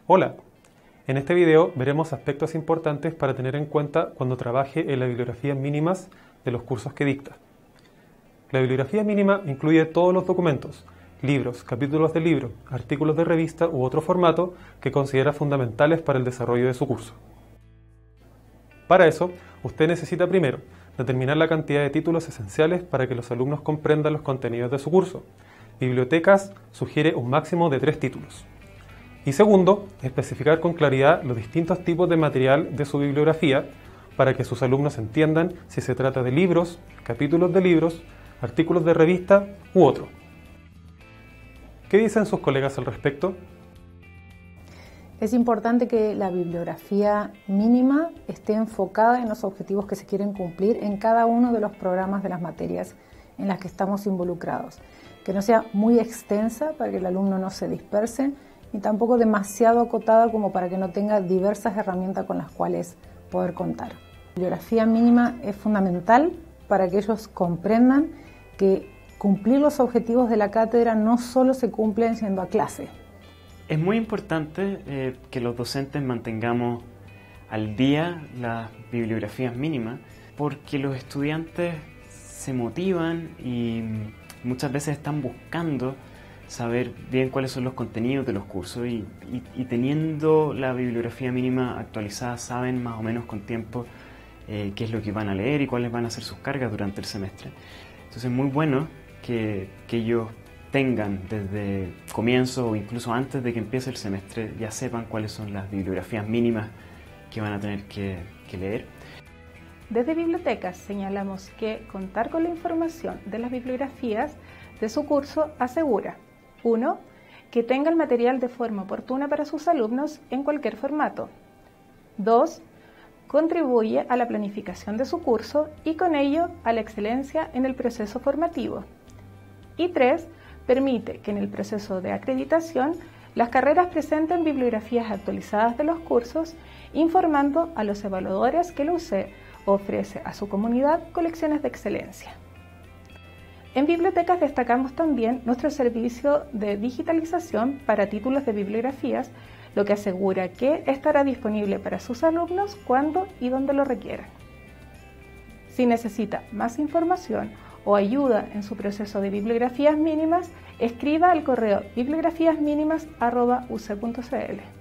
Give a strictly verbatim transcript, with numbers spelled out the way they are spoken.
Hola, en este video veremos aspectos importantes para tener en cuenta cuando trabaje en las bibliografías mínimas de los cursos que dicta. La bibliografía mínima incluye todos los documentos, libros, capítulos de libro, artículos de revista u otro formato que considera fundamentales para el desarrollo de su curso. Para eso, usted necesita primero determinar la cantidad de títulos esenciales para que los alumnos comprendan los contenidos de su curso. Bibliotecas sugiere un máximo de tres títulos. Y segundo, especificar con claridad los distintos tipos de material de su bibliografía para que sus alumnos entiendan si se trata de libros, capítulos de libros, artículos de revista u otro. ¿Qué dicen sus colegas al respecto? Es importante que la bibliografía mínima esté enfocada en los objetivos que se quieren cumplir en cada uno de los programas de las materias en las que estamos involucrados. Que no sea muy extensa para que el alumno no se disperse, ni tampoco demasiado acotada como para que no tenga diversas herramientas con las cuales poder contar. La bibliografía mínima es fundamental para que ellos comprendan que cumplir los objetivos de la cátedra no solo se cumplen yendo a clase. Es muy importante eh, que los docentes mantengamos al día las bibliografías mínimas porque los estudiantes se motivan y muchas veces están buscando saber bien cuáles son los contenidos de los cursos y, y, y teniendo la bibliografía mínima actualizada saben más o menos con tiempo eh, qué es lo que van a leer y cuáles van a ser sus cargas durante el semestre. Entonces es muy bueno que, que ellos tengan desde comienzo o incluso antes de que empiece el semestre ya sepan cuáles son las bibliografías mínimas que van a tener que, que leer. Desde Bibliotecas señalamos que contar con la información de las bibliografías de su curso asegura: uno. Que tenga el material de forma oportuna para sus alumnos en cualquier formato. dos. Contribuye a la planificación de su curso y con ello a la excelencia en el proceso formativo. Y tres. Permite que en el proceso de acreditación las carreras presenten bibliografías actualizadas de los cursos, informando a los evaluadores que la U C E ofrece a su comunidad colecciones de excelencia. En Bibliotecas destacamos también nuestro servicio de digitalización para títulos de bibliografías, lo que asegura que estará disponible para sus alumnos cuando y donde lo requieran. Si necesita más información o ayuda en su proceso de bibliografías mínimas, escriba al correo bibliografías mínimas arroba u c e punto c l.